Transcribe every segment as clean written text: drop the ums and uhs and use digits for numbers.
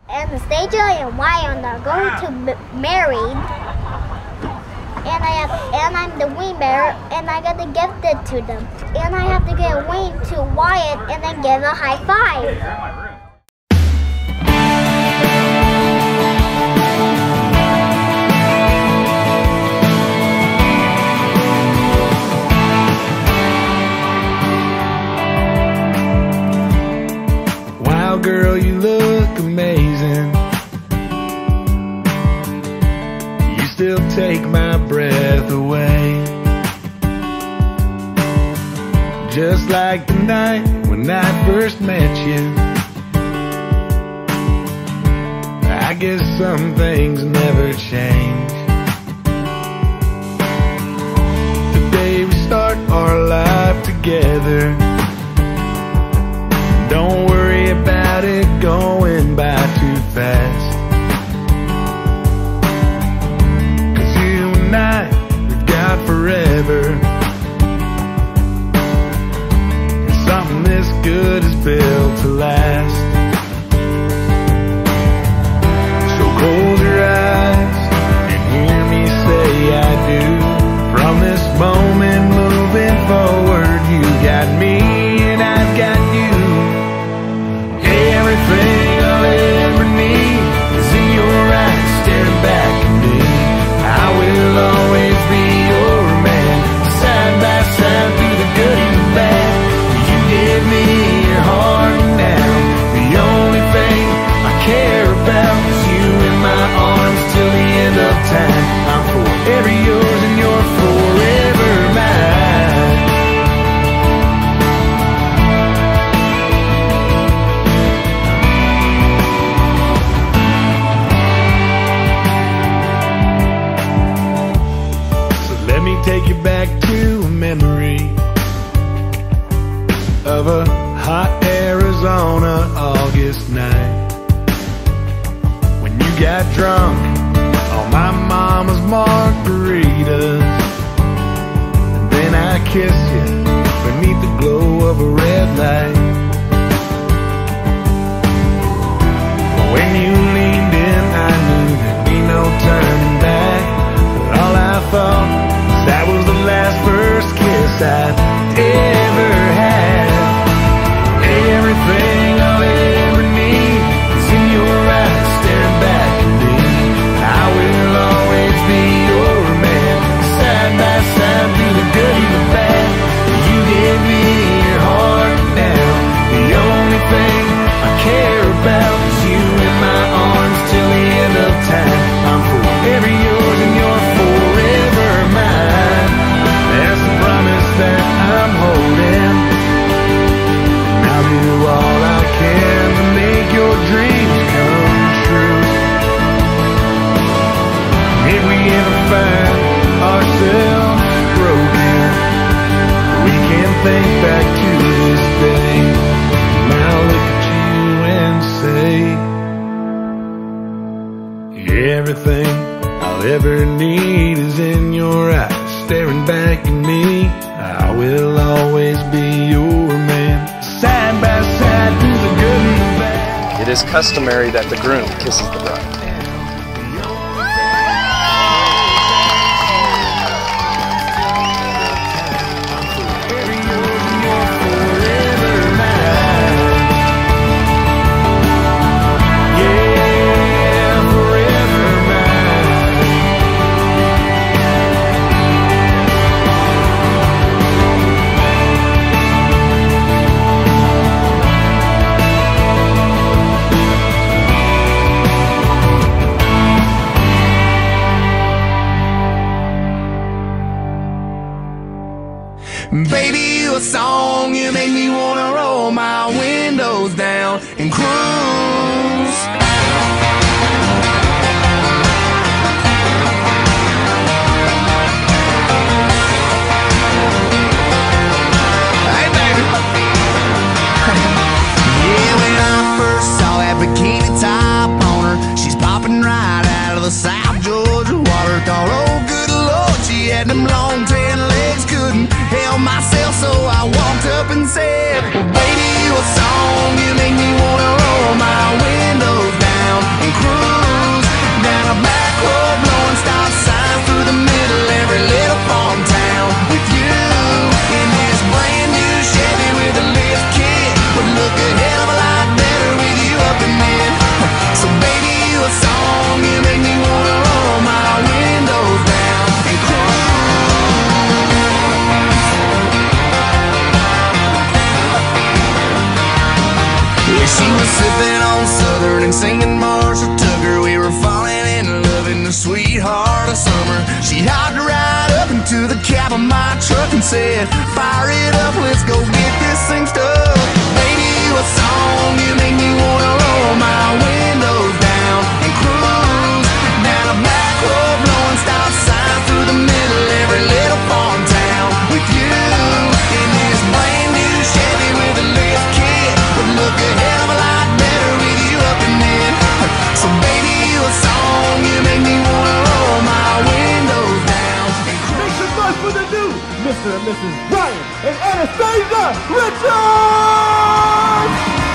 Anastasia and Ryan are going to be married, and I'm the wing bearer, and I got to gift it to them, and I have to get a wing to Wyatt and then give a high five. Wow, girl, you look amazing. You still take my breath away. Just like the night when I first met you. I guess some things never change. The day we start our life together, don't worry about it going by too fast. 'Cause you and I, we've got forever. And something this good is built to last. So close your eyes and hear me say I do. From this moment moving forward, you got me and I've got you. Everything I'll ever need is in your eyes, staring back at me. I will always be your man, side by side through the good and the bad. You gave me your heart now. The only thing I care about is you in my arms till the end of time. I'm forever yours and you're forever mine. Let me take you back to a memory of a hot Arizona August night, when you got drunk on my mama's margaritas, and then I kissed you beneath the glow of a red light. When you leaned in, I knew there'd be no turning back, but all I thought, that was the last first kiss I'd ever had. Everything I'll ever need is in your eyes, staring back at me. I will always be your man, side by side through the good and the bad. You gave me your heart now. The only thing I care about is you in my arms till the end of time. I'm forever yours and you're forever mine. That's the promise that I'm holding. I'll do all I can to make your dreams come true. If we ever find ourselves broken, we can think back to this day. Now look at you and say, everything I'll ever need is in your eyes, staring back at me. I will always be your man, side by side through the good and the bad. It is customary that the groom kisses the bride. Baby, you a song, you make me wanna roll my windows down and cruise. Hey, baby. Yeah, when I first saw that bikini top on her, she's popping right out of the South Georgia water. Thought, oh, good Lord, she had them long tan legs, couldn't help myself, so I walked up and said, well, baby, you a song, you make me wanna roll my windows and singing Marshall Tucker. We were falling in love in the sweetheart of summer. She hopped right up into the cab of my truck and said, fire it up, let's go get this thing stuck. Baby, what song you make me wanna roll my windows down and cruise down a back road, blowing stop signs through the middle of every little farm town. With you in this brand new Chevy with a lift kit would look a hell of a lot better with you up in it. So baby, what song you make me wanna roll my windows down and cruise. Make some noise for the new Mr. and Mrs. Ryan and Anastasia Richards!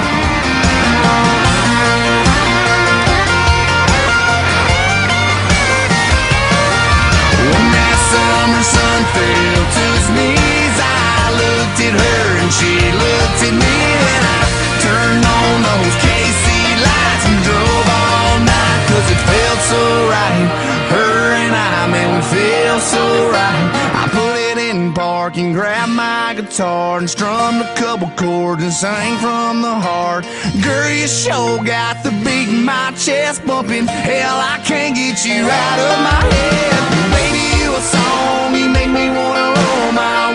When that summer sun fell to his knees, I looked at her and she looked at me, and I turned on those KC lights and drove all night, 'cause it felt so right. Her and I, man, we feel so right. I put it in park and grabbed my guitar and strummed a couple chords and sang from the heart. Girl, you sure got the beat in my chest bumping. Hell, I can't get you out of my head. Baby, you a song, you make me wanna roll my